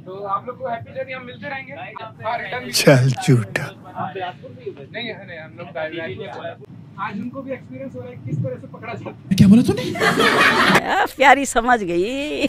तो आप लोग को हैप्पी जर्नी, हम मिलते रहेंगे। हाँ, रिटर्न चल झूठा। नहीं है, हम लोग आज उनको भी एक्सपीरियंस हो रहा है किस तरह से पकड़ा जाता है। क्या बोला तूने? प्यारी समझ गई।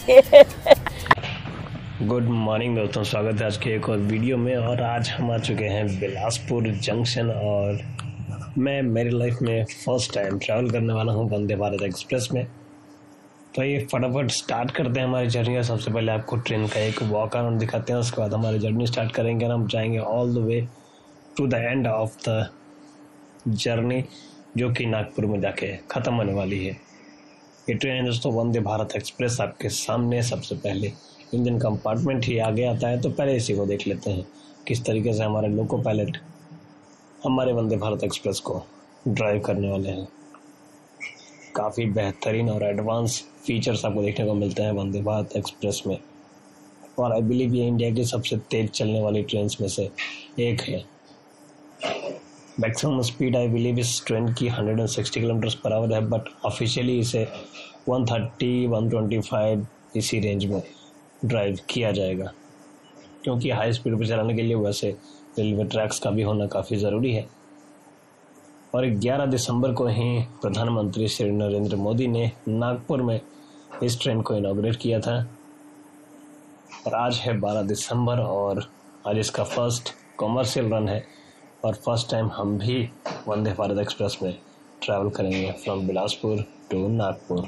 गुड मॉर्निंग दोस्तों, स्वागत है आज के एक और वीडियो में। और आज हम आ चुके हैं बिलासपुर जंक्शन और मैं मेरी लाइफ में फ़र्स्ट टाइम ट्रैवल करने वाला हूं वंदे भारत एक्सप्रेस में। तो ये फटाफट स्टार्ट करते हैं हमारी जर्नी। सबसे पहले आपको ट्रेन का एक वॉक अराउंड दिखाते हैं, उसके बाद हमारी जर्नी स्टार्ट करेंगे और हम जाएंगे all the way to the end of the journey, जो कि नागपुर में जाके ख़त्म होने वाली है। ये ट्रेन है दोस्तों वंदे भारत एक्सप्रेस। आपके सामने सबसे पहले इंजन कंपार्टमेंट ही आगे आता है, तो पहले इसी को देख लेते हैं किस तरीके से हमारे लोको पायलट हमारे वंदे भारत एक्सप्रेस को ड्राइव करने वाले हैं। काफ़ी बेहतरीन और एडवांस फीचर्स आपको देखने को मिलते हैं वंदे भारत एक्सप्रेस में, और आई बिलीव ये इंडिया की सबसे तेज़ चलने वाली ट्रेन में से एक है। मैक्सिमम स्पीड आई बिलीव इस ट्रेन की 160 किलोमीटर पर आवर है, बट ऑफिशियली इसे 130 125 इसी रेंज में ड्राइव किया जाएगा, क्योंकि हाई स्पीड पर चलाने के लिए वैसे रेलवे ट्रैक्स का भी होना काफ़ी ज़रूरी है। और 11 दिसंबर को ही प्रधानमंत्री श्री नरेंद्र मोदी ने नागपुर में इस ट्रेन को इनॉग्रेट किया था, और आज है 12 दिसंबर और आज इसका फर्स्ट कॉमर्शियल रन है और फर्स्ट टाइम हम भी वंदे भारत एक्सप्रेस में ट्रैवल करेंगे फ्रॉम बिलासपुर टू नागपुर।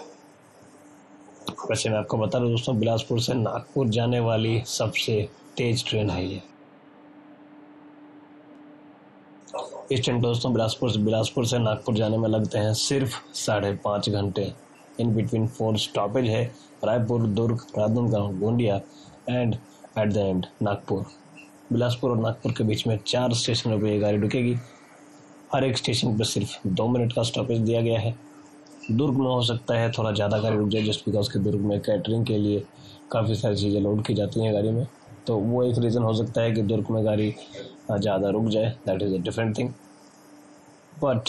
वैसे मैं आपको बता दूं दोस्तों, बिलासपुर से नागपुर जाने वाली सबसे तेज ट्रेन है ये। इस ट्रेन दोस्तों बिलासपुर से नागपुर जाने में लगते हैं सिर्फ 5.5 घंटे। इन बिटवीन 4 स्टॉपेज है, Raipur, Durg, Rajnandgaon, Gondia and at the end Nagpur. Bilaspur और नागपुर के बीच में 4 स्टेशनों पर ये गाड़ी रुकेगी। हर एक स्टेशन पर सिर्फ 2 मिनट का स्टॉपेज दिया गया है। दुर्ग में हो सकता है थोड़ा ज़्यादा गाड़ी रुक जाए, जस्ट बिकॉज के दुर्ग में कैटरिंग के लिए काफ़ी सारी चीज़ें लोड की जाती हैं गाड़ी में, तो वो एक रीज़न हो सकता है कि दुर्ग में गाड़ी ज़्यादा रुक जाए। That is a different thing, but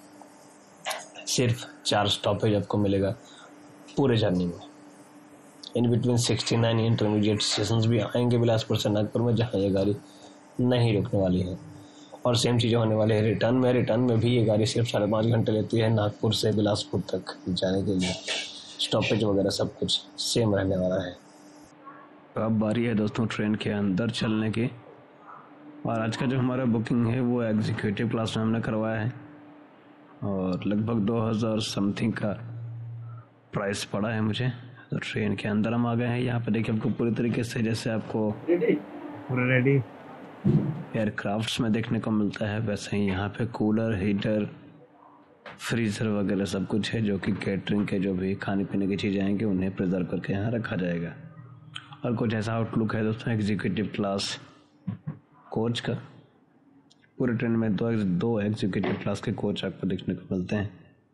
सिर्फ 4 स्टॉपेज आपको मिलेगा पूरे जर्नी में। इन बिटवीन 69 इंटरमीडिएट स्टेशन भी आएंगे बिलासपुर से नागपुर में, जहाँ ये गाड़ी नहीं रुकने वाली है। और सेम चीज़ें होने वाली है रिटर्न में भी ये गाड़ी सिर्फ 5.5 घंटे लेती है नागपुर से बिलासपुर तक जाने के लिए। स्टॉपेज वगैरह सब कुछ सेम रहने वाला है। अब बारी है दोस्तों ट्रेन के अंदर चलने की, और आज का जो हमारा बुकिंग है वो एग्जीक्यूटिव क्लास में हमने करवाया है, और लगभग 2000 समथिंग का प्राइस पड़ा है मुझे। तो ट्रेन के अंदर हम आ गए हैं। यहाँ पर देखिए आपको पूरी तरीके से जैसे आपको पूरा रेडी एयरक्राफ्ट्स में देखने को मिलता है, वैसे ही यहाँ पे कूलर, हीटर, फ्रीज़र वगैरह सब कुछ है, जो कि कैटरिंग के जो भी खाने पीने की चीज़ें आएंगी उन्हें प्रिजर्व करके यहाँ रखा जाएगा। और कुछ ऐसा आउटलुक है दोस्तों एग्जीक्यूटिव क्लास कोच का। पूरे ट्रेन में दो एग्जीक्यूटिव क्लास के कोच आपको देखने को मिलते हैं।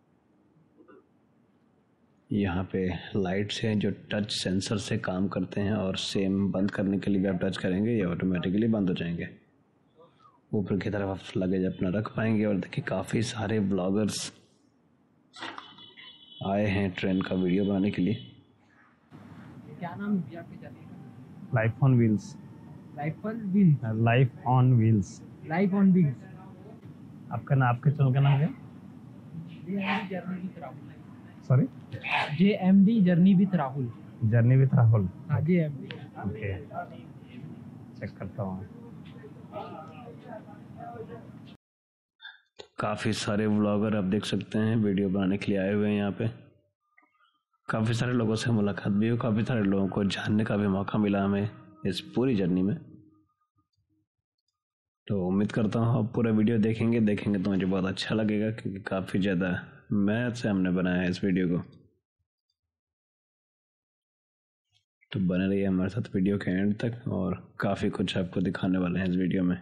यहाँ पे लाइट्स हैं जो टच सेंसर से काम करते हैं, और सेम बंद करने के लिए भी आप टच करेंगे ये ऑटोमेटिकली बंद हो जाएंगे। ऊपर की तरफ आप लगेज अपना रख पाएंगे। और देखिए काफ़ी सारे ब्लॉगर्स आए हैं ट्रेन का वीडियो बनाने के लिए। क्या नाम है आपके जाने का? Life on wheels. Life on wheels. Life on wheels. Life on wheels. आपके चैनल का नाम क्या? Journey with Rahul. Sorry, JMD journey with Rahul. Journey with Rahul. हाँ, JMD। ओके, चेक करता हूँ। काफ़ी सारे व्लॉगर आप देख सकते हैं वीडियो बनाने के लिए आए हुए हैं यहाँ पे। काफ़ी सारे लोगों से मुलाकात भी हुई, काफ़ी सारे लोगों को जानने का भी मौका मिला हमें इस पूरी जर्नी में। तो उम्मीद करता हूँ आप पूरा वीडियो देखेंगे तो मुझे बहुत अच्छा लगेगा, क्योंकि काफ़ी ज़्यादा मेहनत से हमने बनाया है इस वीडियो को। तो बने रहिए हमारे साथ वीडियो के एंड तक, और काफ़ी कुछ आपको दिखाने वाले हैं इस वीडियो में।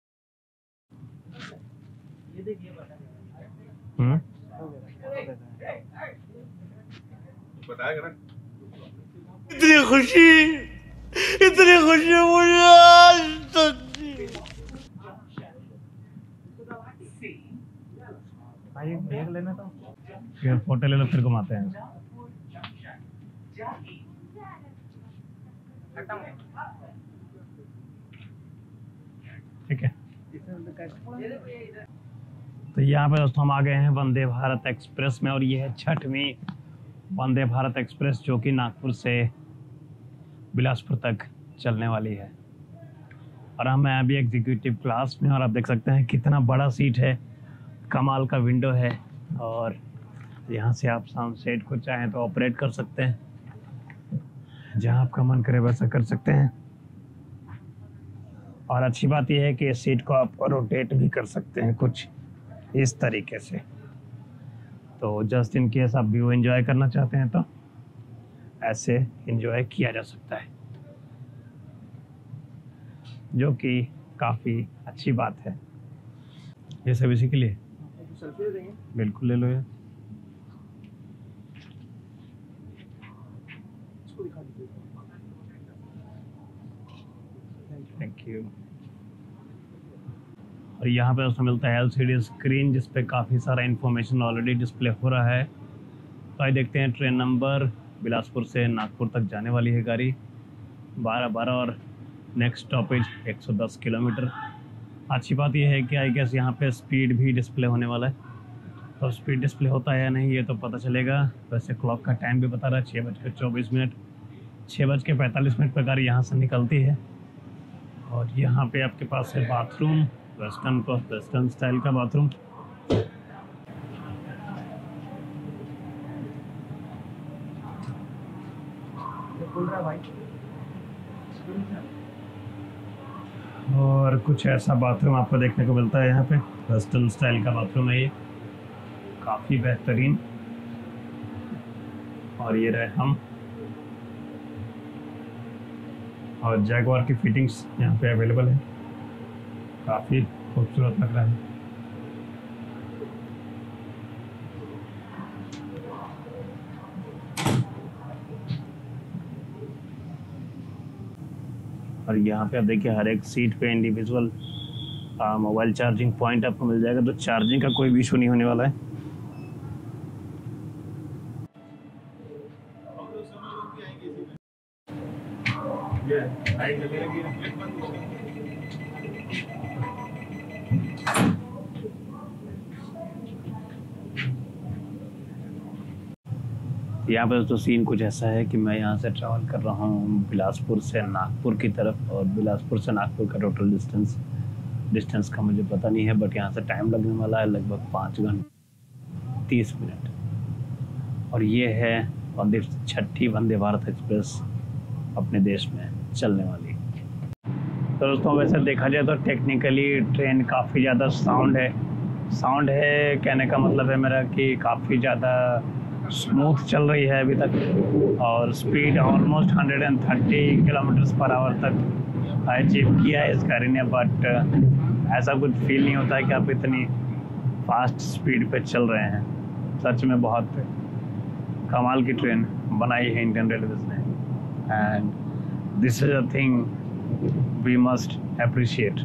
इतनी खुशी मुझे आज तक। देख लेना तो फिर फोटो ले लो, फिर घुमाते हैं। ठीक है। तो यहाँ पे दोस्तों हम आ गए हैं वंदे भारत एक्सप्रेस में, और ये है 6वीं वंदे भारत एक्सप्रेस जो कि नागपुर से बिलासपुर तक चलने वाली है। और हम हैं अभी एग्जीक्यूटिव क्लास में, और आप देख सकते हैं कितना बड़ा सीट है, कमाल का विंडो है, और यहाँ से आप सनसेट को चाहें तो ऑपरेट कर सकते हैं, जहाँ आपका मन करे वैसा कर सकते हैं। और अच्छी बात यह है कि इस सीट को आप रोटेट भी कर सकते हैं कुछ इस तरीके से, तो जस्ट इन केस आप व्यू एंजॉय करना चाहते हैं तो ऐसे एंजॉय किया जा सकता है, जो कि काफ़ी अच्छी बात है। ये सब इसी के लिए बिल्कुल ले लो यार। Thank you. और यहाँ पे उसमें मिलता है LCD स्क्रीन जिस पे काफ़ी सारा इन्फॉर्मेशन ऑलरेडी डिस्प्ले हो रहा है। तो आइए देखते हैं ट्रेन नंबर। बिलासपुर से नागपुर तक जाने वाली है गाड़ी 12-12, और नेक्स्ट स्टॉपेज 110 किलोमीटर। अच्छी बात यह है कि आई गेस यहाँ पे स्पीड भी डिस्प्ले होने वाला है, तो स्पीड डिस्प्ले होता है या नहीं ये तो पता चलेगा। वैसे क्लॉक का टाइम भी बता रहा है 6:24, 6:45 पर गाड़ी यहाँ से निकलती है। और यहाँ पे आपके पास है बाथरूम, वेस्टर्न स्टाइल का बाथरूम। और कुछ ऐसा बाथरूम आपको देखने को मिलता है यहाँ पे, वेस्टर्न स्टाइल का बाथरूम है ये, काफ़ी बेहतरीन। और ये रहे हम, और जैगवार की फिटिंग्स यहाँ पे अवेलेबल है, काफ़ी खूबसूरत लग रहा है। और यहाँ पे आप देखिए हर एक सीट पे इंडिविजुअल मोबाइल चार्जिंग पॉइंट आपको मिल जाएगा, तो चार्जिंग का कोई भी इशू नहीं होने वाला है। यहाँ पर तो सीन कुछ ऐसा है कि मैं यहाँ से ट्रैवल कर रहा हूँ बिलासपुर से नागपुर की तरफ, और बिलासपुर से नागपुर का टोटल डिस्टेंस का मुझे पता नहीं है, बट यहाँ से टाइम लगने वाला है लगभग 5 घंटे 30 मिनट। और ये है 6वीं वंदे भारत एक्सप्रेस अपने देश में चलने वाली। तो दोस्तों वैसे देखा जाए तो टेक्निकली ट्रेन काफ़ी ज़्यादा साउंड है, कहने का मतलब है मेरा कि काफ़ी ज़्यादा स्मूथ चल रही है अभी तक, और speed almost 130 kilometre per hour तक अचीव किया है इस गाड़ी ने। बट ऐसा कुछ फील नहीं होता है कि आप इतनी फास्ट स्पीड पे चल रहे हैं। सच में बहुत कमाल की ट्रेन बनाई है इंडियन रेलवेज ने, and this is a thing we must appreciate.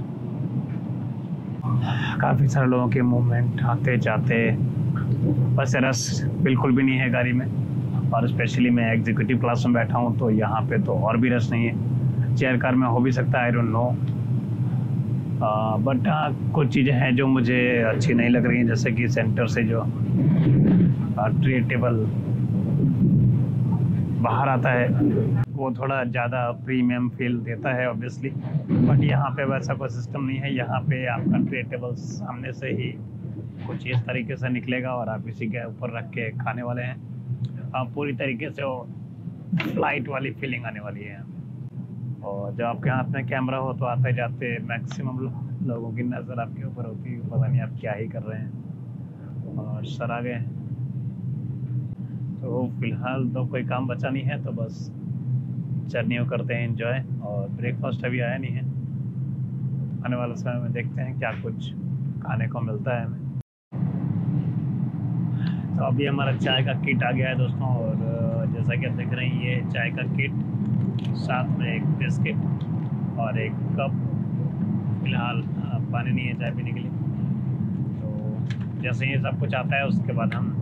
काफ़ी सारे लोगों के मूवमेंट आते जाते, बस रस बिल्कुल भी नहीं है गाड़ी में। और स्पेशली मैं एग्जीक्यूटिव क्लास में बैठा हूँ तो यहाँ पे तो और भी रस नहीं है। चेयर कार में हो भी सकता है, आई डोंट नो, बट कुछ चीज़ें हैं जो मुझे अच्छी नहीं लग रही हैं, जैसे कि सेंटर से जो ट्रे टेबल बाहर आता है वो थोड़ा ज़्यादा प्रीमियम फील देता है ऑब्वियसली, बट यहाँ पे वैसा कोई सिस्टम नहीं है। यहाँ पे आपका ट्रे टेबल सामने से ही कुछ इस तरीके से निकलेगा और आप इसी के ऊपर रख के खाने वाले हैं। आप पूरी तरीके से वो फ्लाइट वाली फीलिंग आने वाली है। और जब आपके हाथ में कैमरा हो तो आते जाते मैक्सिमम लोगों की नज़र आपके ऊपर होती है, पता नहीं आप क्या ही कर रहे हैं। और सर आ गए, तो फिलहाल तो कोई काम बचा नहीं है, तो बस जर्नी करते हैं एंजॉय। और ब्रेकफास्ट अभी आया नहीं है, आने वाले समय में देखते हैं क्या कुछ खाने को मिलता है हमें। तो अभी हमारा चाय का किट आ गया है दोस्तों, और जैसा कि आप देख रहे हैं ये चाय का किट, साथ में एक बिस्किट और एक कप। फिलहाल पानी नहीं है चाय पीने के लिए, तो जैसे ही सब कुछ आता है उसके बाद हम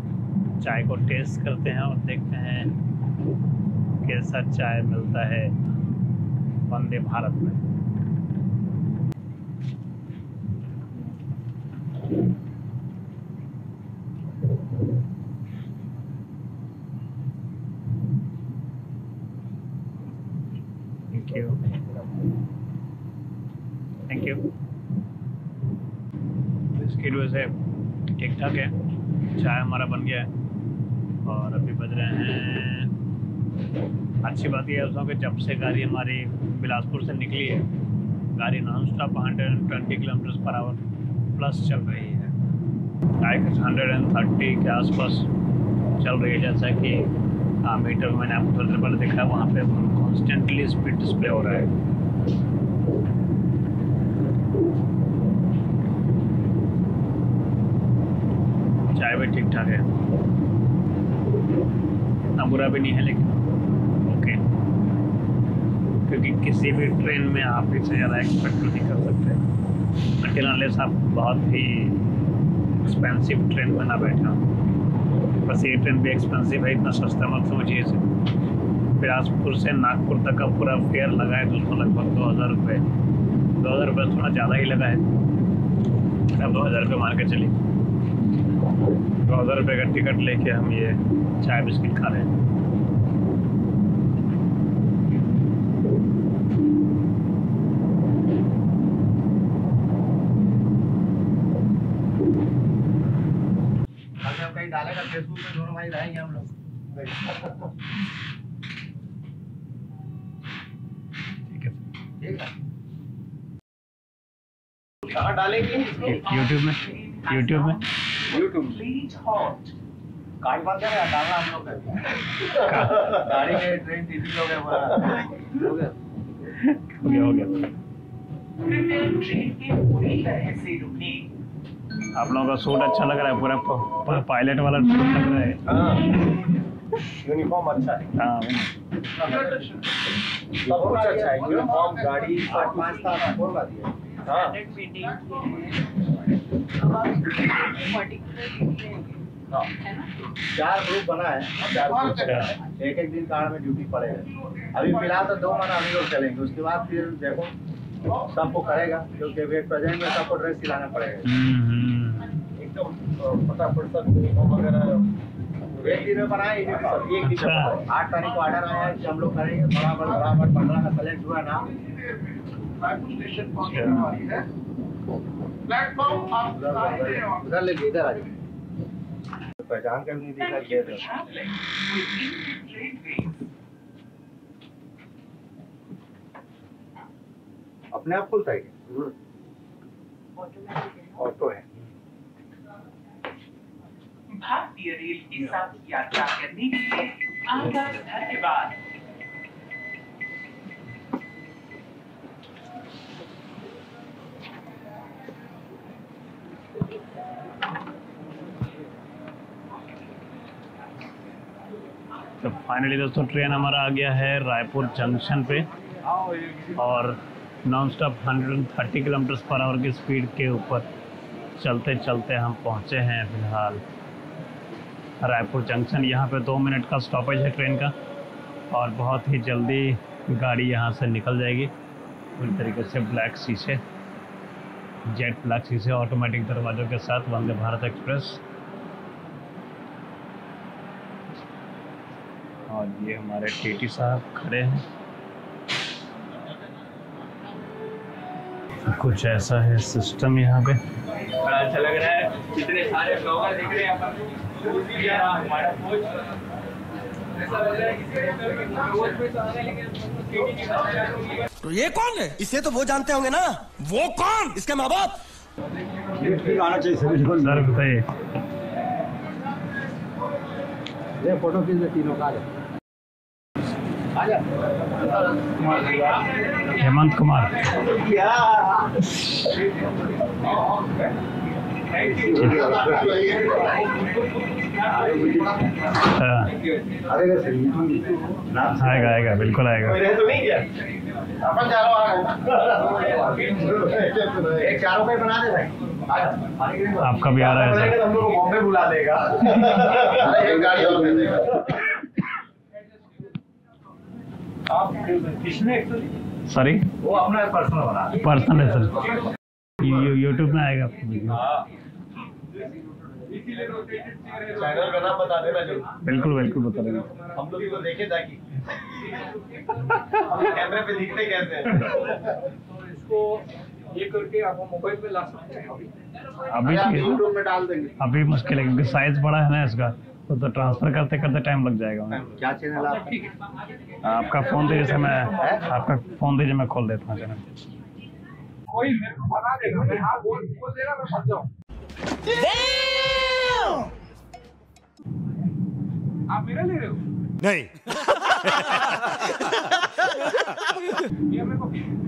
चाय को टेस्ट करते हैं और देखते हैं कैसा चाय मिलता है। वंदे भारत में। Thank you, thank you. Speed वैसे ठीक ठाक है। चाय हमारा बन गया है और अभी बज रहे हैं। अच्छी बात यह है उसमें कि जब से गाड़ी हमारी बिलासपुर से निकली है, गाड़ी non stop 120 kilometre per hour plus चल रही है। 130 के आसपास चल रही है। जैसा कि मीटर में मैंने आपको थोड़ी देर पहले देखा, वहाँ पे कॉन्स्टेंटली स्पीड डिस्प्ले हो रहा है। चाय भी ठीक ठाक है, इतना बुरा भी नहीं है, लेकिन ओके, क्योंकि किसी भी ट्रेन में आप इससे ज़्यादा एक्सपेक्ट नहीं कर सकते अकेला, अनलेस आप बहुत ही एक्सपेंसिव ट्रेन में ना बैठे हो। बस ये ट्रेन भी एक्सपेंसिव है, इतना सस्ता मत समझिए इसे। बिलासपुर से नागपुर तक का पूरा फेयर लगा है दोस्तों, लगभग 2000 रुपये। 2000 रुपये थोड़ा ज़्यादा ही लगा है, अब 2000 रुपये मान के चलिए। 2000 रुपये का टिकट लेके हम ये चाय बिस्किट खा रहे हैं। कहीं डालेगा फेसबुक पे, दोनों भाई रहेंगे हम लोग। ठीक है, ठीक है, कहाँ डालेंगे? यूट्यूब में, यूट्यूब में, यूट्यूब। कार्ड बंद करेगा, डालना हम लोग का। गाड़ी के ट्रेन टीवी लोग हैं पूरा। हो गया, हो गया, हो गया। ट्रेन के पूरी तरह से रुकने। आप लोगों का सूट अच्छा लग रहा है, पूरा पायलट वाला सूट लग रहा है। यूनिफॉर्म अच्छा है। हाँ, सब कुछ अच्छा है। यूनिफॉर्म, गाड़ी, 8-5 था, बोल दिया। हाँ, हाँ, 4 ग्रुप बना है, 4 ग्रुप, एक दिन कार में ड्यूटी पड़ेगा। अभी फिलहाल तो 2 महीना हम लोग चलेंगे, उसके बाद फिर देखो सबको करेगा, क्योंकि प्रेजेंट में सबको ड्रेस सिलाना पड़ेगा एकदम फटाफट सब यूनिफॉर्म वगैरह। एक दिन में बनाए, एक दिन 8 तारीख को ऑर्डर आया है कि हम लोग करेंगे। बराबर 15 का सेलेक्ट हुआ ना। उधर लेके इधर आ जाए, पहचान कर नहीं दिखा। अपने आप खुलता है क्या? ऑटो है। भारतीय रेल के साथ यात्रा करने के लिए आपका धन्यवाद। तो फाइनली दोस्तों ट्रेन हमारा आ गया है रायपुर जंक्शन पे, और non stop 130 kilometre per hour की स्पीड के ऊपर चलते चलते हम पहुंचे हैं फिलहाल रायपुर जंक्शन। यहाँ पे 2 मिनट का स्टॉपेज है ट्रेन का, और बहुत ही जल्दी गाड़ी यहाँ से निकल जाएगी। पूरी तरीके से ब्लैक शीशे, जेट ब्लैक शीशे, ऑटोमेटिक दरवाज़ों के साथ वंदे भारत एक्सप्रेस। और ये हमारे टीटी साहब खड़े हैं। कुछ ऐसा है सिस्टम यहाँ पे। बड़ा अच्छा लग रहा है, इतने सारे ब्लॉगर दिख रहे हैं यहाँ पर। हमारा कोच ऐसा लग रहा है कि तो ये कौन है? इसे तो वो जानते होंगे ना। वो कौन? इसके माँ बाप। आना चाहिए सभी को। सर बताइए, ये फोटो खींच ले, तीनों का आ जा। हेमंत कुमार। आएगा आएगा, बिल्कुल आएगा। अपन एक चारों पे बना दे भाई। आपका भी आ रहा है सर। हम लोग को बॉम्बे बुला देगा। एक गाड़ी और दे देगा। आप किसने एक्चुअली सॉरी वो अपना पर्सनल बना रहे पर्सनल है सर, यूट्यूब में आएगा आपको वीडियो। चैनल का नाम बता देना जो। बिल्कुल बिल्कुल बता देंगे। हम लोग इसको देखे ताकि कैमरे पे दिखते कैसे हैं। तो इसको ये करके आप मोबाइल पे ला सकते हैं अभी यूट्यूब में डाल देंगे। अभी मुश्किल है क्योंकि साइज बड़ा है ना इसका, तो ट्रांसफर करते करते टाइम लग जाएगा। क्या चैनल आपका? आपका फोन दीजिए से मैं आपका फोन दीजिए मैं खोल देता हूँ चैनल। कोई मेरे को बता देगा, मैं हाँ बोल देना, मैं फंस जाऊँ। आप मेरा ले रहे हो? नहीं। ये मेरे को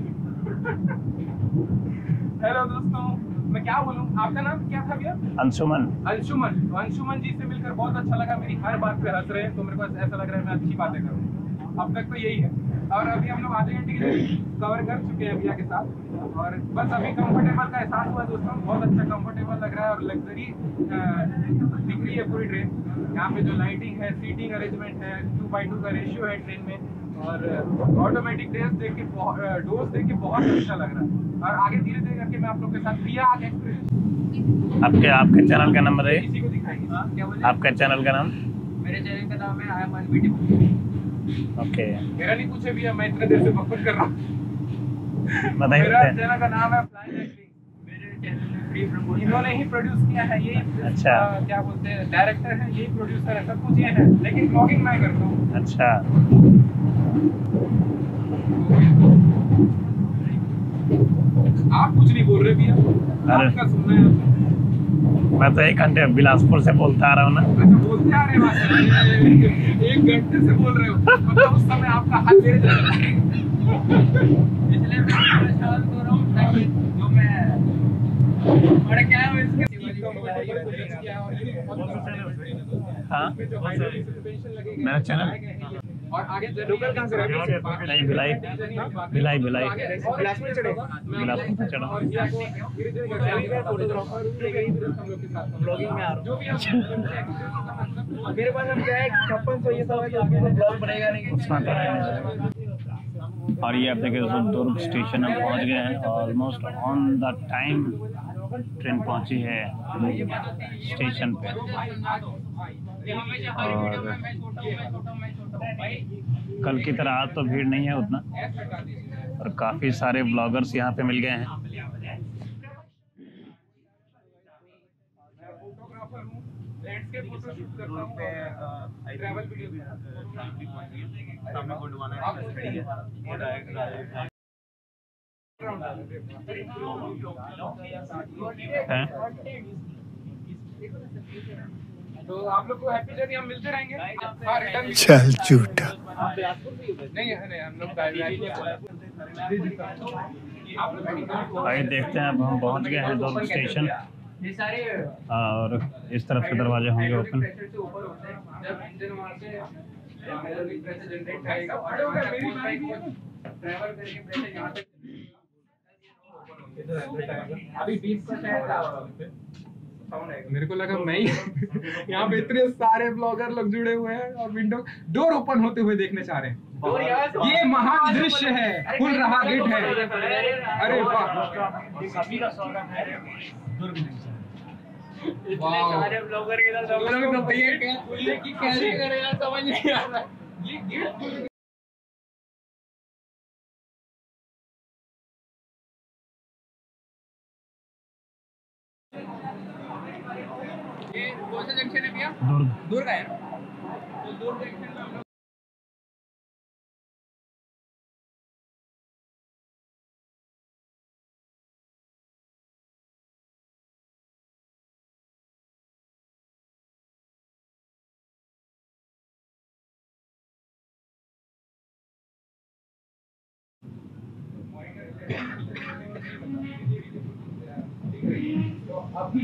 हेलो दोस्तों, मैं क्या बोलूं, आपका नाम क्या था भैया? अंशुमन। अंशुमन। तो अंशुमन जी से मिलकर बहुत अच्छा लगा। मेरी हर बात पे हंस रहे हैं, तो मेरे को ऐसा लग रहा है मैं अच्छी बातें करूं। अब तक तो यही है। और अभी हम लोग आधे घंटे के लिए कवर कर चुके हैं भैया के साथ, और बस अभी कंफर्टेबल का एहसास हुआ दोस्तों। बहुत अच्छा कंफर्टेबल लग रहा है और लग्जरी दिख रही है पूरी ट्रेन। यहाँ पे जो लाइटिंग है, सीटिंग अरेंजमेंट है, 2x2 का रेशियो है ट्रेन में, और ऑटोमेटिक डोर्स देख के बहुत अच्छा लग रहा है। और आगे धीरे धीरे करके मैं आप लोग के साथ भैया आगे आपके चैनल का नाम बताइए। किसी को दिखाएंगे। क्या बोले? आपका चैनल का नाम? मेरे चैनल का नाम है आई एम अनबीटेबल। ओके, मेरा नहीं पूछे भैया, मैं इतने देर से बकवास कर रहा हूँ। बताइए। मेरा चैनल का नाम है फ्लाइंग एक्टिंग। मेरे चैनल में फ्री प्रमोशन इन्होंने ही प्रोड्यूस किया है। ये अच्छा। क्या बोलते हैं, डायरेक्टर है, यही प्रोड्यूसर है, सब कुछ ये है, लेकिन ब्लॉगिंग मैं करता हूँ। अच्छा, आप कुछ नहीं बोल रहे भैया, अरे। आपका सुनना है आपको। मैं तो 1 घंटे बिलासपुर से बोलता आ रहा हूँ ना। अच्छा, बोलते आ रहे हैं, 1 घंटे से बोल रहे हो, मतलब उस समय आपका हाथ मेरे जैसा था। इसलिए मैं परेशान हो रहा हूँ ताकि जो मैं और क्या है इसके हाँ, मेरा चैनल और आगे लोकल कहाँ से रहेगा? नहीं, भिलाई भिलाई भिलाई बिलासपुर चढ़ेगा। बिलासपुर से चढ़ा। और भैया को धीरे धीरे करके फोटोग्राफर हम लोग के साथ ब्लॉगिंग में आ रहा हूँ। जो भी हम मेरे पास हम क्या है 5600 ये सब है, तो उसमें ब्लॉग बनेगा नहीं। और ये आप देखिए दोस्तों, दुर्ग स्टेशन हम पहुंच गए हैं। Almost on the time train पहुंची है स्टेशन पे। और कल की तरह आज तो भीड़ नहीं है उतना, और काफ़ी सारे ब्लॉगर्स यहाँ पे मिल गए हैं। तो आप लोग को हैप्पी जर्नी, हम मिलते रहेंगे। हाँ, रिटर्न चल झूठा। नहीं है, हम लोग भाई देखते हैं, अब हम पहुंच गए हैं दुर्ग स्टेशन, और इस तरफ से दरवाजे होंगे ओपन। जब इंजन वहाँ से प्रेशर जनरेट करेगा, ट्रैवल करके प्रेशर यहाँ तक। अभी 20% मेरे को लगा मैं ही यहाँ पे इतने सारे ब्लॉगर लोग जुड़े हुए हैं और विंडो डोर ओपन होते हुए देखने चाह रहे हैं। ये महान दृश्य है, खुल रहा गेट है। अरे वाह, सारे ब्लॉगर इधर भैया की कैसे करेगा समझ नहीं आ रहा। ये गेट ये कौन सा जंक्शन है भैया? दुर्ग है ना? तो दुर्ग जंक्शन में हम लोग तो अभी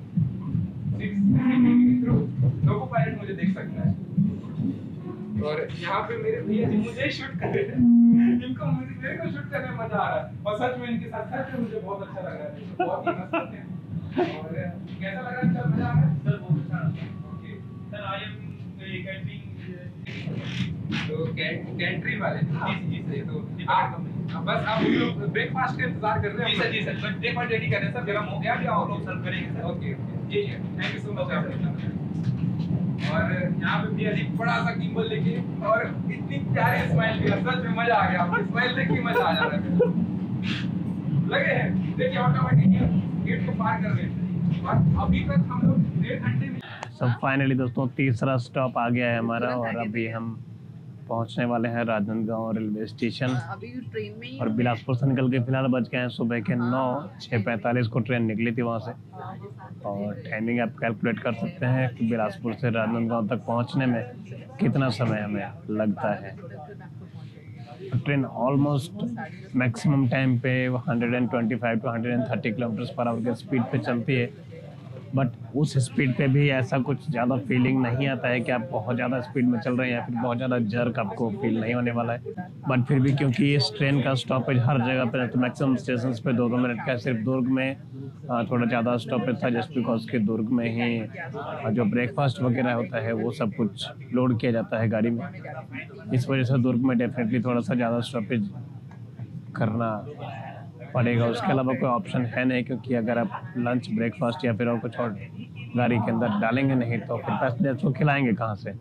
लोगो पायलट मुझे देख सकता है, और यहाँ पे मेरे भैया जी मुझे शूट कर रहे हैं। इनको मेरे को शूट करने में मजा आ रहा है, और सच में इनके साथ सच में मुझे बहुत अच्छा लग रहा है। बहुत ही मस्त है। और कैसा लग रहा है सर? मजा आ रहा है सर? बहुत अच्छा। Okay sir, I am catering, तो कैटरिंग वाले जी से तो बस आप लोग ब्रेकफास्ट का इंतजार कर रहे हैं? जी सर, बस ब्रेकफास्ट रेडी कर रहे हैं सर, गर्म हो गया, अभी आप लोग सर्व करेंगे सर। ओके, जी थैंक यू सो मच आपने। और यहाँ पे भी अजीब बड़ा सा गिम्बल लेके और इतनी प्यारी स्माइल की, सच में मजा आ गया, आपकी स्माइल देख के मजा आ जा रहा है। लगे हैं देखिए ऑटोमेटिक गेट को पार कर रहे हैं और अभी तक हम लोग 1.5 घंटे में। सब फाइनली दोस्तों तीसरा स्टॉप आ गया है हमारा और अभी हम पहुंचने वाले हैं राजनांदगांव रेलवे स्टेशन। अभी ट्रेन में ही और बिलासपुर से निकल के फिलहाल बज गए हैं सुबह के 9:45 को ट्रेन निकली थी वहाँ से। और टाइमिंग आप कैलकुलेट कर सकते हैं कि बिलासपुर से राजनांदगांव तक पहुँचने में कितना समय हमें लगता है। ट्रेन ऑलमोस्ट मैक्सिमम टाइम पे 125 to 130 किलोमीटर पर आवर के स्पीड पे चलती है, बट उस स्पीड पे भी ऐसा कुछ ज़्यादा फीलिंग नहीं आता है कि आप बहुत ज़्यादा स्पीड में चल रहे हैं या फिर बहुत ज़्यादा जर्क आपको फील नहीं होने वाला है। बट फिर भी क्योंकि इस ट्रेन का स्टॉपेज हर जगह पे तो मैक्सिमम स्टेशन पे 2-2 मिनट का, सिर्फ दुर्ग में थोड़ा ज़्यादा स्टॉपेज था जस्ट बिकॉज के दुर्ग में ही जो ब्रेकफास्ट वगैरह होता है वो सब कुछ लोड किया जाता है गाड़ी में। इस वजह से दुर्ग में डेफिनेटली थोड़ा सा ज़्यादा स्टॉपेज करना पड़ेगा। उसके अलावा कोई ऑप्शन है नहीं, क्योंकि अगर आप लंच ब्रेकफास्ट या फिर और कुछ और गाड़ी के अंदर डालेंगे नहीं तो फिर पैसेंजर्स को खिलाएंगे कहाँ से।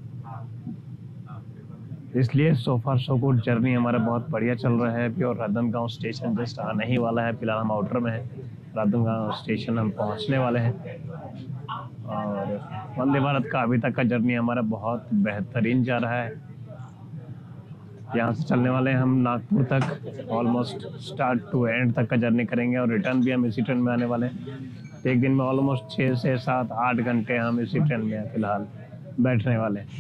इसलिए सो फार सो गुड, जर्नी हमारा बहुत बढ़िया चल रहा है अभी। और राजनांदगांव स्टेशन जस्ट आने ही वाला है, फिलहाल हम आउटर में हैं। राजनांदगांव स्टेशन हम पहुँचने वाले हैं। और वंदे भारत का अभी तक का जर्नी हमारा बहुत बेहतरीन जा रहा है। यहाँ से चलने वाले हैं हम नागपुर तक, ऑलमोस्ट स्टार्ट टू एंड तक का जर्नी करेंगे और रिटर्न भी हम इसी ट्रेन में आने वाले हैं। एक दिन में ऑलमोस्ट 6 से 7-8 घंटे हम इसी ट्रेन में फिलहाल बैठने वाले हैं।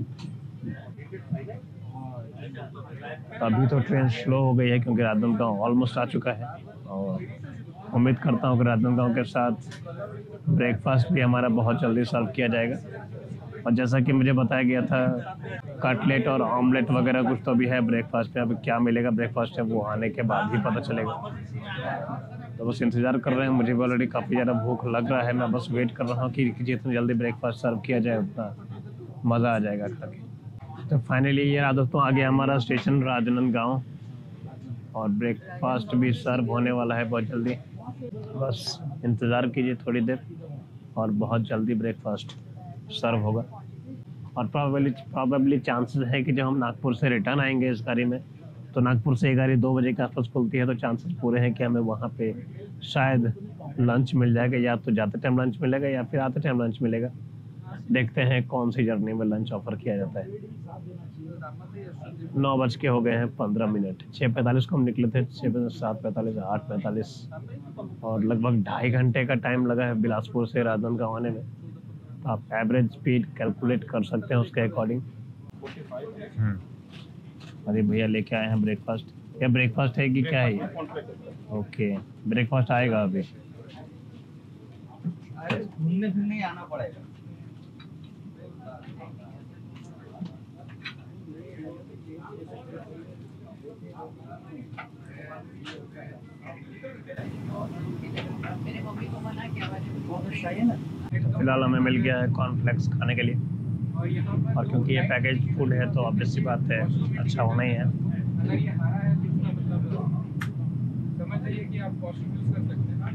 अभी तो ट्रेन स्लो हो गई है क्योंकि राजनांदगांव ऑलमोस्ट आ चुका है और उम्मीद करता हूँ कि राजनांदगांव के साथ ब्रेकफास्ट भी हमारा बहुत जल्दी सर्व किया जाएगा। और जैसा कि मुझे बताया गया था कटलेट और ऑमलेट वगैरह कुछ तो भी है ब्रेकफास्ट में। अभी क्या मिलेगा ब्रेकफास्ट में वो आने के बाद ही पता चलेगा। तो बस इंतज़ार कर रहे हैं, मुझे भी ऑलरेडी काफ़ी ज़्यादा भूख लग रहा है। मैं बस वेट कर रहा हूँ कि जितनी जल्दी ब्रेकफास्ट सर्व किया जाए उतना मज़ा आ जाएगा खा के। तो फाइनली ये रहा दोस्तों, आ गया हमारा स्टेशन राजनांदगांव और ब्रेकफास्ट भी सर्व होने वाला है बहुत जल्दी। बस इंतज़ार कीजिए थोड़ी देर और बहुत जल्दी ब्रेकफास्ट सर्व होगा। और प्रॉबेबली चांसेस है कि जब हम नागपुर से रिटर्न आएंगे इस गाड़ी में, तो नागपुर से ये गाड़ी 2 बजे के आसपास खुलती है, तो चांसेस पूरे हैं कि हमें वहाँ पे शायद लंच मिल जाएगा। या तो जाते टाइम लंच मिलेगा या फिर आते टाइम लंच मिलेगा। देखते हैं कौन सी जर्नी में लंच ऑफर किया जाता है। 9 बज के हो गए हैं 15 मिनट। 6:45 को हम निकले थे, 7:45, 8:45 और लगभग 2.5 घंटे का टाइम लगा है बिलासपुर से राजनांदगांव आने में। तो आप एवरेज स्पीड कैलकुलेट कर सकते हैं उसके अकॉर्डिंग। अरे भैया लेके आए हैं ब्रेकफास्ट। क्या ब्रेकफास्ट है कि क्या है ये? ओके, ब्रेकफास्ट आएगा अभी। घूमने फिरने आना पड़ेगा। मेरे मम्मी को मना किया फिलहाल हमें मिल गया है कॉर्नफ्लेक्स खाने के लिए। और क्योंकि ये पैकेज फूड है तो ऑब्वियस सी बात है अच्छा होना ही है। अगर ये हरा है तो इसका मतलब समझ जाइए कि आप कॉस्ट्यूम यूज कर सकते हैं।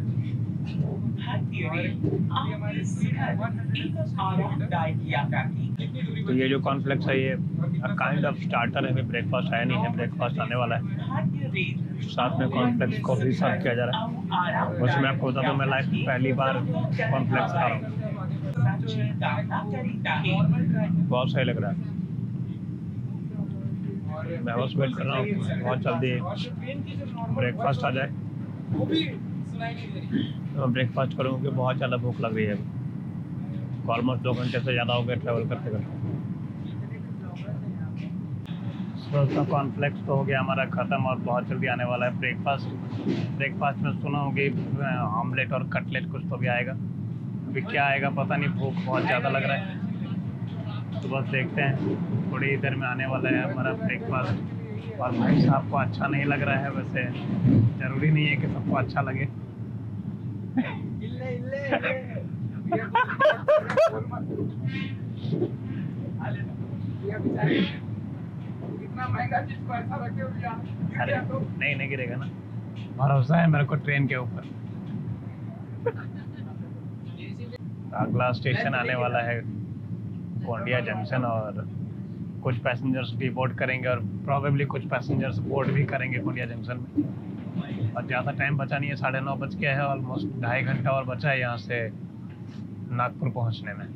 तो ये जो कॉर्नफ्लेक्स है ये काइंड ऑफ स्टार्टर है, ब्रेकफास्ट आया नहीं है, ब्रेकफास्ट आने वाला है। साथ में कॉर्नफ्लेक्स को भी सर्व किया जा रहा है। वैसे मैं आपको बता दूं, मैं लाइफ में पहली बार कॉर्नफ्लेक्स खा रहा हूँ, बहुत सही लग रहा है। मैं बस वेट कर रहा हूँ बहुत जल्दी ब्रेकफास्ट आ जाए तो मैं ब्रेकफास्ट करूँ, क्योंकि बहुत ज़्यादा भूख लग रही है। ऑलमोस्ट 2 घंटे से ज़्यादा हो गए ट्रैवल करते करते। दोस्तों कॉर्नफ्लेक्स तो हो गया हमारा ख़त्म और बहुत जल्दी आने वाला है ब्रेकफास्ट में सुना होगी ऑमलेट और कटलेट कुछ तो भी आएगा। अभी क्या आएगा पता नहीं, भूख बहुत ज़्यादा लग रहा है। तो बस देखते हैं, थोड़ी ही देर में आने वाला है हमारा ब्रेकफास्ट। और भाई साहब को अच्छा नहीं लग रहा है, वैसे ज़रूरी नहीं है कि सबको अच्छा लगे। कितना इतना महंगा चीज को ऐसा रखे हुए अरे नहीं नहीं गिरेगा ना, भरोसा है मेरे को ट्रेन के ऊपर। अगला स्टेशन आने वाला है गोंडिया जंक्शन और कुछ पैसेंजर्स डिपोर्ट करेंगे और प्रोबेबली कुछ पैसेंजर्स बोर्ड भी करेंगे गोंडिया जंक्शन में। और ज़्यादा टाइम बचा नहीं है, 9:30 बज गया है, ऑलमोस्ट 2.5 घंटा और बचा है यहाँ से नागपुर पहुँचने में।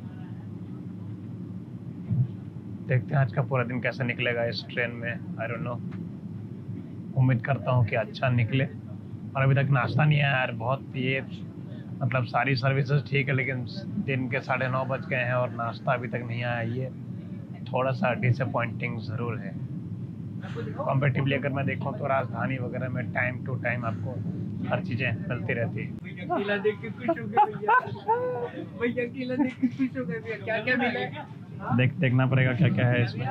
देखते हैं आज का पूरा दिन कैसे निकलेगा इस ट्रेन में, आई डोंट नो। उम्मीद करता हूँ कि अच्छा निकले। और अभी तक नाश्ता नहीं आया यार, बहुत ये मतलब सारी सर्विसेज ठीक है लेकिन दिन के 9:30 बज गए हैं और नाश्ता अभी तक नहीं आया, ये थोड़ा सा डिसअपॉइंटिंग ज़रूर है। कॉम्पेटिवली अगर मैं देखूँ तो राजधानी वगैरह में टाइम टू टाइम आपको हर चीज़ें मिलती रहती है। अकेला देख के खुश हो गए भैया, अकेला देख के खुश हो गए भैया। क्या क्या मिला है देखना पड़ेगा क्या क्या है इसमें।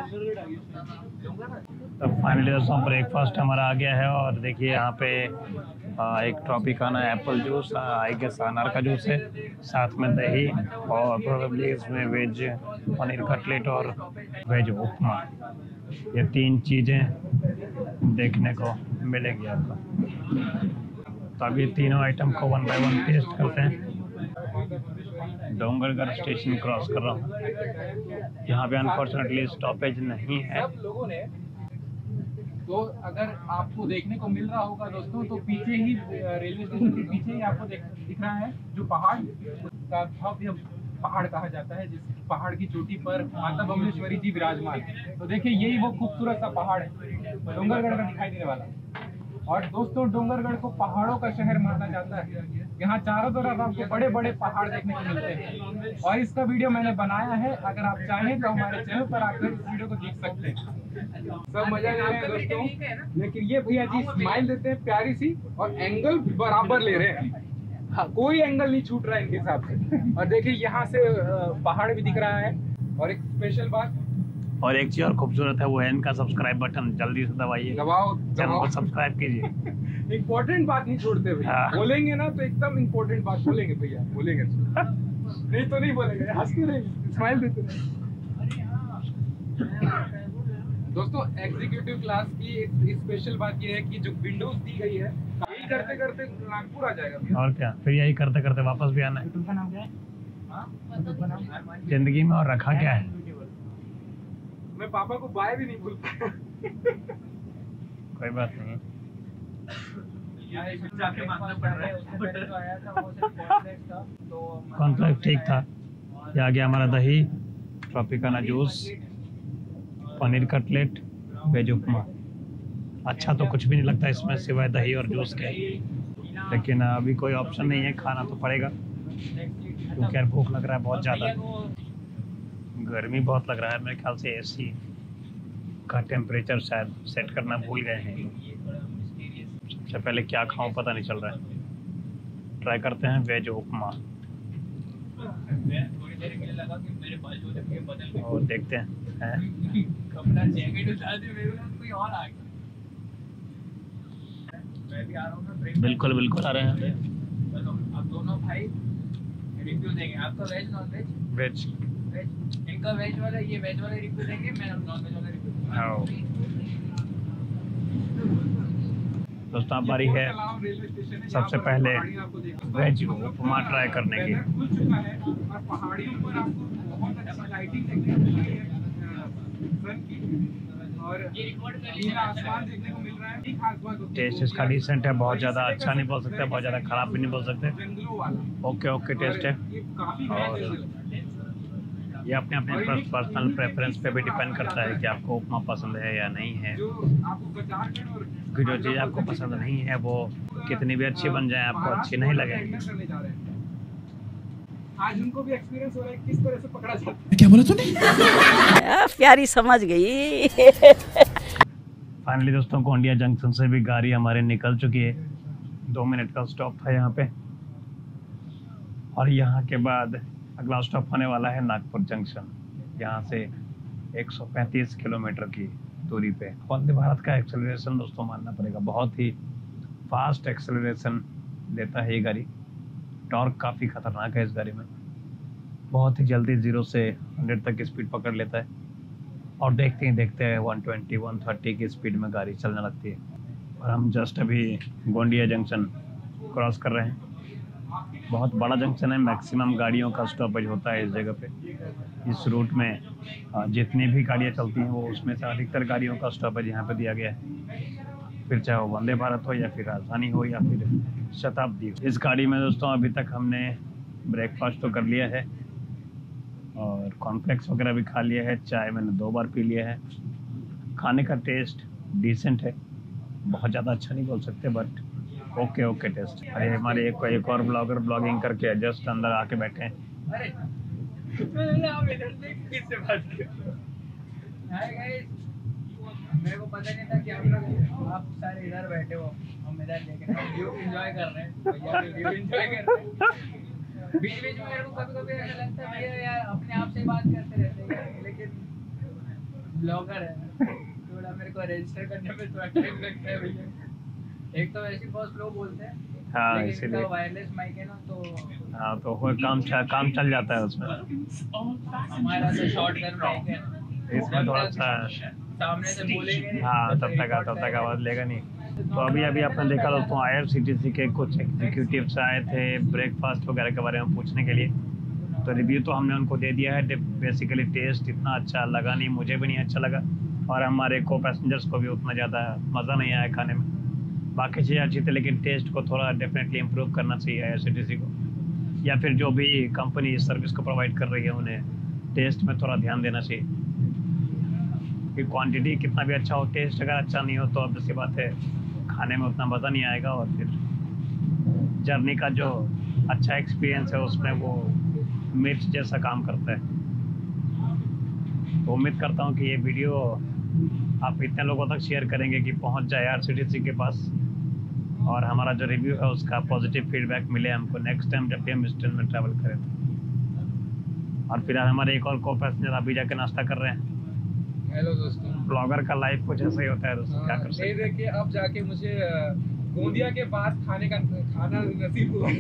तो फाइनली दोस्तों ब्रेकफास्ट हमारा आ गया है और देखिए यहाँ पे एक Tropicana apple juice, I guess अनार का जूस है, साथ में दही और प्रोबेबली इसमें वेज पनीर कटलेट और वेज उपमा। ये 3 चीज़ें देखने को मिलेगी आपको। तो अभी तीनों आइटम को 1 बाय 1 टेस्ट करते हैं। डोंगरगढ़ स्टेशन क्रॉस कर रहा हूँ, यहाँ पे अनफॉर्चुनेटली स्टॉपेज नहीं है। सब लोगों ने तो अगर आपको देखने को मिल रहा होगा दोस्तों, तो पीछे ही रेलवे स्टेशन के पीछे ही आपको दिख रहा है जो पहाड़ का भव्य पहाड़ कहा जाता है, जिस पहाड़ की चोटी पर माता बमलेश्वरी जी विराजमान है। तो देखिए यही वो खूबसूरत सा पहाड़ है डोंगरगढ़ का दिखाई देने वाला। और दोस्तों डोंगरगढ़ को पहाड़ों का शहर माना जाता है। यहाँ चारों तरफ आपको बड़े बड़े पहाड़ देखने को मिलते हैं और इसका वीडियो मैंने बनाया है, अगर आप चाहें तो हमारे चैनल पर आकर इस वीडियो को देख सकते हैं। सब मजा ले रहे हैं दोस्तों, लेकिन ये भैया जी स्माइल देते हैं प्यारी सी और एंगल बराबर ले रहे हैं। हाँ, कोई एंगल नहीं छूट रहा है इनके हिसाब से। और देखिए यहाँ से पहाड़ भी दिख रहा है। और एक स्पेशल बात और एक चीज़ और खूबसूरत है, वो है इनका सब्सक्राइब बटन, जल्दी से दबाइए, दबाओ चैनल को सब्सक्राइब कीजिए। इम्पोर्टेंट बात नहीं छोड़ते भैया, हाँ। बोलेंगे ना तो एकदम इम्पोर्टेंट बात बोलेंगे भैया, बोलेंगे नहीं तो नहीं बोलेंगे, हंसते रहेंगे, स्माइल देते रहेंगे। दोस्तों एग्जीक्यूटिव क्लास की एक स्पेशल बात ये है कि जो विंडोज दी गई है, यही करते करते नागपुर आ जाएगा भैया। और क्या, फिर यही करते करते वापस भी आना है। जिंदगी में और रखा क्या है। मैं पापा को बाय भी नहीं भूल पाया। कोई बात नहीं। कॉन्सेप्ट ठीक था। ये आ गया हमारा दही, Tropicana juice, paneer cutlet, veg upma. अच्छा तो कुछ भी नहीं लगता इसमें सिवाय दही और जूस के, लेकिन अभी कोई ऑप्शन नहीं है, खाना तो पड़ेगा क्योंकि यार भूख लग रहा है बहुत ज़्यादा। गर्मी बहुत लग रहा है, मेरे ख्याल से एसी का टेम्परेचर शायद सेट करना भूल गए हैं। सबसे पहले क्या खाऊं पता नहीं चल रहा है। ट्राई करते हैं वेज उपमा और देखते हैं। बिल्कुल बिल्कुल आ रहे हैं। आप दोनों भाई रिव्यू देंगे, आपका वेज नॉन वेज? वेज। इनका वेज वाला, ये वेज वाला रिव्यू देंगे, मैं नॉन वेज वाला रिव्यू। दोस्तों अब बारी है सबसे पहले वेज उपमा ट्राई करने की। खुल चुका है और पहाड़ियों पर आपको बहुत अच्छी लाइटिंग देखने को मिल रही है सन की, और नीला आसमान देखने को मिल रहा है। ठीक खास बात टेस्ट इसका डिसेंट है, बहुत ज़्यादा अच्छा नहीं बोल सकते, बहुत ज़्यादा ख़राब भी नहीं बोल सकते। जंगलों वाला ओके ओके टेस्ट है। ये काफी और ये अपने अपने पर्सनल प्रेफरेंस पे भी डिपेंड करता है कि आपको उपमा पसंद है या नहीं है। जो आपको बाजार में और कि जो चीज़ आपको पसंद नहीं है वो कितनी भी अच्छी बन जाए आपको अच्छी नहीं लगेगी। आज उनको भी एक्सपीरियंस हो रहा है किस तरह से पकड़ा जाता है। क्या बोला तूने? प्यारी समझ गई। फाइनली दोस्तों गोंडिया जंक्शन से भी गाड़ी हमारे निकल चुकी है। 2 मिनट का स्टॉप था यहाँ पे और यहाँ के बाद अगला स्टॉप होने वाला है नागपुर जंक्शन। यहाँ से 135 किलोमीटर की दूरी पे। वंदे भारत का एक्सेलरेशन दोस्तों मानना पड़ेगा, बहुत ही फास्ट एक्सेलरेशन देता है ये गाड़ी। टॉर्क काफ़ी खतरनाक है इस गाड़ी में, बहुत ही जल्दी 0 से 100 तक स्पीड पकड़ लेता है। और देखते ही देखते 120 130 की स्पीड में गाड़ी चलने लगती है। और हम जस्ट अभी गोंदिया जंक्शन क्रॉस कर रहे हैं। बहुत बड़ा जंक्शन है, मैक्सिमम गाड़ियों का स्टॉपेज होता है इस जगह पे। इस रूट में जितनी भी गाड़ियाँ चलती हैं वो उसमें से अधिकतर गाड़ियों का स्टॉपेज यहाँ पे दिया गया है। फिर चाहे वो वंदे भारत हो या फिर राजधानी हो या फिर शताब्दी हो। इस गाड़ी में दोस्तों अभी तक हमने ब्रेकफास्ट तो कर लिया है और कॉर्नफ्लेक्स वगैरह भी खा लिया है। चाय मैंने 2 बार पी लिया है। खाने का टेस्ट डिसेंट है, बहुत ज़्यादा अच्छा नहीं बोल सकते बट ओके टेस्ट। अरे हमारे एक और ब्लॉगर ब्लॉगिंग करके जस्ट अंदर आके बैठे हैं। अरे आप इधर से किससे बात कर रहे हो? हाय गाइस, मेरे को पता नहीं था कि आप सारे इधर बैठे हो, हम इधर देख रहे हैं, व्यू एंजॉय कर रहे हैं। भैया भी व्यू एंजॉय कर रहे हैं। बीच बीच में मेरे को कभी-कभी ऐसा लगता है भैया यार अपने आप से बात करते रहते हैं, लेकिन ब्लॉगर है थोड़ा मेरे को रजिस्टर करने में थोड़ा टाइम लगता है भैया। एक तो वैसे बहुत स्लो बोलते हैं, हाँ लेकिन इसीलिए इनका वायरलेस माइक है ना तो हाँ तो वो काम चल जाता है उसमें। हमारा तो शॉटगन माइक है, इसमें थोड़ा सा सामने से बोलेंगे नहीं, हाँ तब तक आवाज़ लेगा नहीं। तो अभी आपने देखा दोस्तों IRCTC के कुछ एग्जीक्यूटिव्स आए थे ब्रेकफास्ट वगैरह के बारे में पूछने के लिए। तो रिव्यू तो हमने उनको दे दिया है। बेसिकली टेस्ट इतना अच्छा लगा नहीं, मुझे भी नहीं अच्छा लगा और हमारे को पैसेंजर्स को भी उतना ज़्यादा मज़ा नहीं आया खाने में। बाकी चीज़ें अच्छी थी लेकिन टेस्ट को थोड़ा डेफिनेटली इम्प्रूव करना चाहिए IRCTC को, या फिर जो भी कंपनी इस सर्विस को प्रोवाइड कर रही है उन्हें टेस्ट में थोड़ा ध्यान देना चाहिए। कि क्वांटिटी कितना भी अच्छा हो, टेस्ट अगर अच्छा नहीं हो तो अब इसकी बात है खाने में उतना मज़ा नहीं आएगा और फिर जर्नी का जो अच्छा एक्सपीरियंस है उसमें वो मिर्च जैसा काम करता है। तो उम्मीद करता हूँ कि ये वीडियो आप इतने लोगों तक शेयर करेंगे कि पहुँच जाए IRCTC के पास और हमारा जो रिव्यू है उसका पॉजिटिव फीडबैक मिले हमको नेक्स्ट टाइम जब भी हम इस ट्रेन में ट्रैवल करें। और फिलहाल हमारे एक और को पैसेंजर अभी जाके नाश्ता कर रहे हैं। हेलो दोस्तों, ब्लॉगर का लाइफ कुछ ऐसा ही होता है दोस्तों, क्या कर सकते हैं। देखिए अब जाके मुझे गोंदिया के पास खाना नसीब हुआ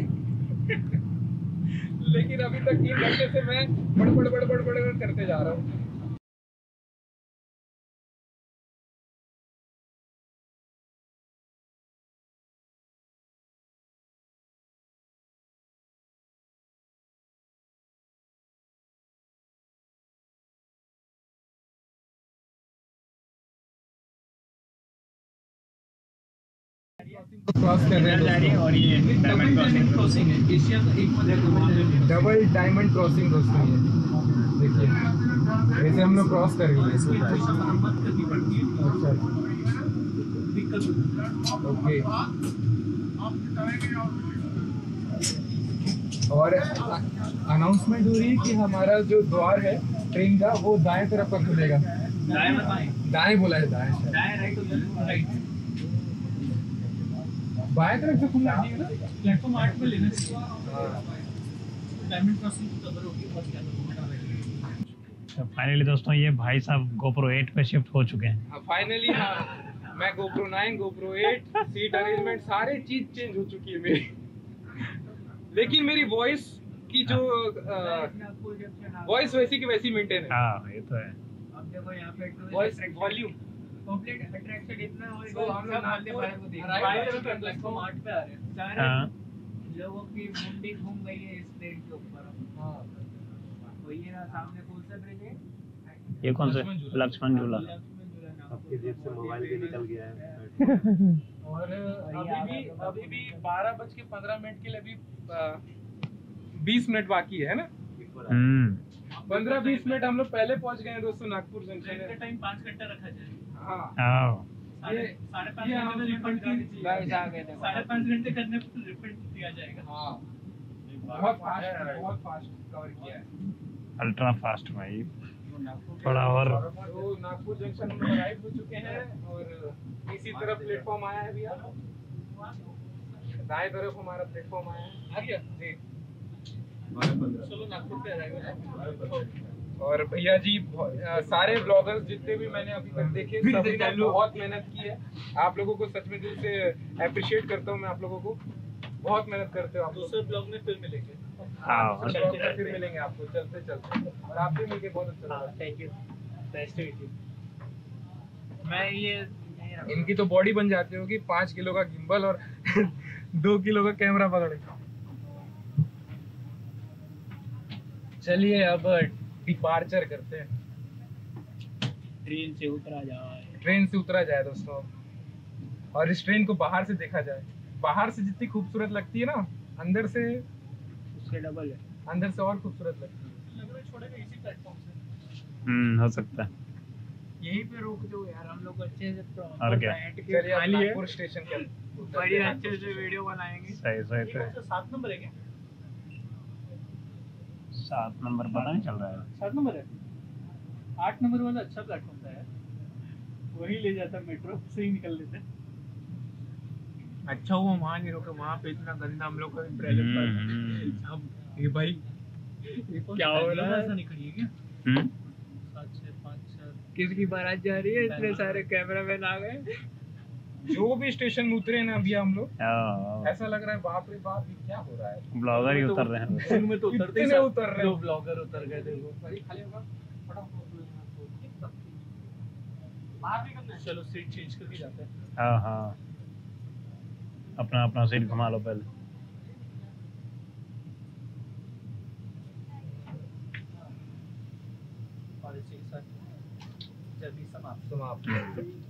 लेकिन अभी तक 3 घंटे से मैं बड़ करते जा रहा हूँ। क्रॉस कर रहे हैं और ये डायमंड क्रॉसिंग है। डबल डायमंड क्रॉसिंग दोस्तों, ये देखिए ऐसे हम लोग क्रॉस कर रहे हैं। अच्छा ओके, और अनाउंसमेंट हो रही है कि हमारा जो द्वार है ट्रेन का वो दाएं तरफ पर खुलेगा। दाएं बोला है, दाएं बाएं तरफ से खुलना चाहिए ना। प्लेटफॉर्म 8 पे लेना चाहिए। डायमंड क्रॉसिंग तो कवर होगी बहुत ज़्यादा। फाइनली दोस्तों ये भाई साहब GoPro 8 पे शिफ्ट हो चुके हैं। फाइनली हाँ, मैं GoPro 9 GoPro 8 सीट अरेंजमेंट सारे चीज चेंज हो चुकी है मेरी लेकिन मेरी वॉइस की जो वॉइस वैसी की वैसी मेंटेन है। हाँ ये तो है। अब देखो यहाँ पे वॉइस वॉल्यूम पब्लिक अट्रैक्शन इतना हो तो हम लोग वंदे भारत को देख रहे हैं। प्लेटफॉर्म 8 पे आ रहे हैं, सारे लोगों की मुंडी घूम गई है इस ट्रेन के ऊपर। तो ये ना सामने कौन सा ब्रिज है? ये कौन सा? लक्ष्मण झूला। आपकी जेब से मोबाइल भी निकल गया है। और अभी भी 12:15 के लिए अभी 20 मिनट बाकी है ना। 15-20 मिनट हम लोग पहले पहुंच गए हैं दोस्तों नागपुर जंक्शन का टाइम 5 घंटा रखा जाए। हाँ ये 5.5 घंटे में रिफंड गाइस आ गए थे। 5.5 घंटे करने पर रिफंड दिया जाएगा। हाँ बहुत फास्ट कवर किया है, अल्ट्रा फास्ट भाई थोड़ा। और तो नागपुर जंक्शन में अराइव हो चुके हैं और इसी तरफ प्लेटफॉर्म आया है भैया, दाएं तरफ हमारा प्लेटफॉर्म आया है। आ गया जी, चलो नागपुर पे आएगा। और भैया जी सारे ब्लॉगर्स जितने भी मैंने अभी तक देखे सभी ने बहुत मेहनत की है। आप लोगों को सच में दिल से अप्रिशिएट करता हूँ मैं, आप लोगों को बहुत मेहनत करते हो आप लोग। दूसरे ब्लॉग में फिर मिलेंगे। हाँ फिर मिलेंगे आपको चलते चलते, और आप भी मिलके बहुत अच्छा लगा। Thank you, nice to meet you. मैं ये इनकी तो बॉडी बन जाती होगी 5 किलो का गिम्बल और 2 किलो का कैमरा पकड़ के। चलिए अब डिपार्चर करते हैं। ट्रेन से उतरा जाए। ट्रेन से उतरा जाए दोस्तों, और इस ट्रेन को बाहर से देखा जाए। बाहर से जितनी खूबसूरत लगती है ना, अंदर से उससे डबल है। अंदर से और खूबसूरत लगती है। लग रहा है छोड़ेगा इसी प्लेटफॉर्म से। हो सकता है। यहीं पे रोक दो यार, हम लोग अच्छे से और क्या? बैठ के चलिए अब खाली है, नागपुर स्टेशन के बड़ी अच्छे से वीडियो बनाएंगे। सही सही ये सही। कौन सा 7 नंबर है क्या? 7 नंबर पता नहीं चल रहा है। 7 नंबर है। 8 नंबर वाला अच्छा प्लेटफॉर्म था यार, वही ले जाता मेट्रो से ही निकल लेते। अच्छा हुआ वहाँ नहीं रुके, वहाँ पे इतना गंदा हम लोग का इम्प्रेशन पड़ा। अब ये भाई क्या हो रहा है? ऐसा नहीं खड़ी है क्या? 7 6 5 4 किसकी बारात जा रही है? इतने सारे कैमरामैन आ गए। जो भी स्टेशन में उतरे ना अभी हम लोग, हाँ, ऐसा लग रहा है बाप रे बाप ये क्या हो रहा है। ब्लॉगर ही उतर रहे हैं। शुरू में तो उतरते ही इतने सब उतर रहे हैं। दो ब्लॉगर उतर गए थे वो। चलो सीट चेंज करके जाते हैं। हाँ हाँ, अपना अपना सीट घुमा लो पहले। और इसी के साथ जर्नी समाप्त। समाप्त।